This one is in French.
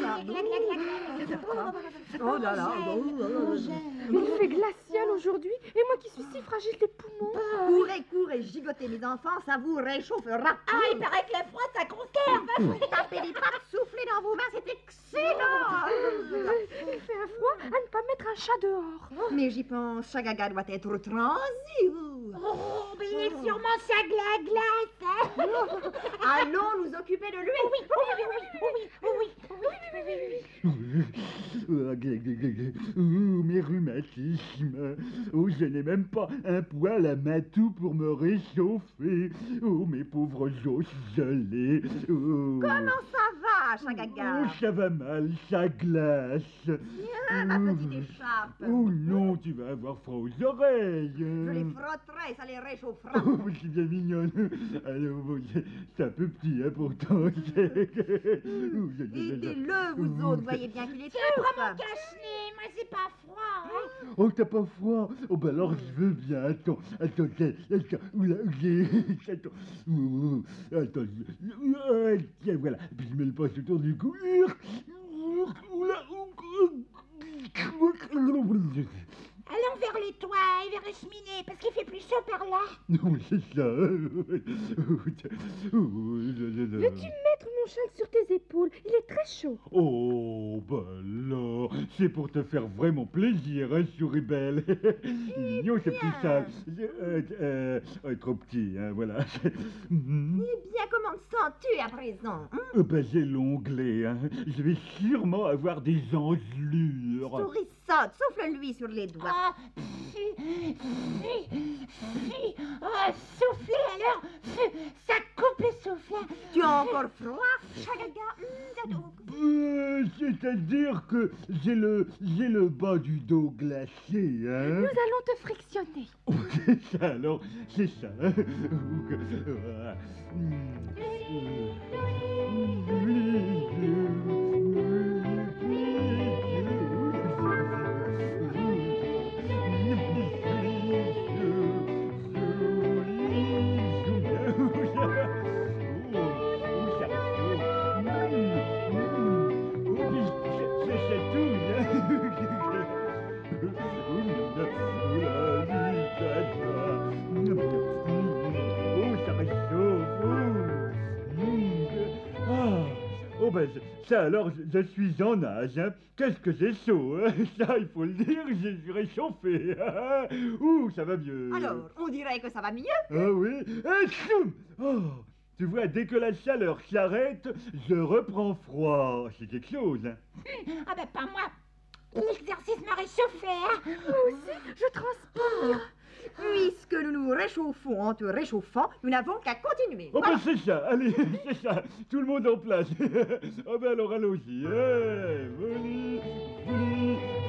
Oh là là. Il fait glacial aujourd'hui, et moi qui suis si fragile des poumons. Courez, gigotez, mes enfants, ça vous réchauffera. Ah, il paraît que le froid, ça conserve. Tapez les pattes, soufflez dans vos mains, c'est excellent. Il fait un froid à ne pas mettre un chat dehors. Mais j'y pense, Chagaga doit être transi. Oh, mais il est sûrement sa glace. Allons nous occuper de lui. Oh, mes rhumatismes. Oh, je n'ai même pas un poil à matou pour me réchauffer. Oh, mes pauvres os gelés. Oh. Comment ça va, Chagaga? Oh, ça va mal, ça glace. Tiens, ma petite écharpe. Oh non, tu vas avoir froid aux oreilles. Je les frotterai, ça les réchauffera. Oh, c'est bien mignonne. Alors, bon, c'est un peu petit, hein, pourtant. Aidez-le, vous autres, voyez bien qu'il est C'est turc. vraiment cache-nez, moi c'est pas froid. Hein. Oh, t'as pas froid? Oh, bah alors je veux bien. Attends. Oula, attends. Tiens, voilà. Puis je mets le poste autour du cou. Oula. Allons vers les toits et vers les cheminées, parce qu'il fait plus chaud par là. Non, c'est ça. Veux-tu mettre mon châle sur tes épaules? Il est très chaud. Oh, bah alors, c'est pour te faire vraiment plaisir, hein, souris belle. Mignon, ce petit châle. Trop petit, hein, voilà. Eh bien, comment te sens-tu à présent? Ben, j'ai l'onglet, hein. Je vais sûrement avoir des engelures. Sourissotte, souffle-lui sur les doigts. Ah, soufflez alors. Ça coupe le souffle. Tu as encore froid, Chagaga? C'est-à-dire que j'ai le bas du dos glacé, hein. Nous allons te frictionner. Oh, c'est ça, alors, c'est ça. Oh ben ça alors je suis en âge, hein. Qu'est-ce que j'ai chaud, hein. Ça il faut le dire, je suis réchauffé. Ouh, ça va mieux. Alors, on dirait que ça va mieux. Ah oui. Tchoum. Oh, tu vois, dès que la chaleur s'arrête, je reprends froid. C'est quelque chose, hein. Ah ben pas moi. L'exercice m'a réchauffé. Hein. Moi aussi, je transpire. Puisque nous nous réchauffons en te réchauffant, nous n'avons qu'à continuer. Oh Voilà. ben c'est ça, allez, c'est ça, tout le monde en place. Oh ben alors allons-y, venez,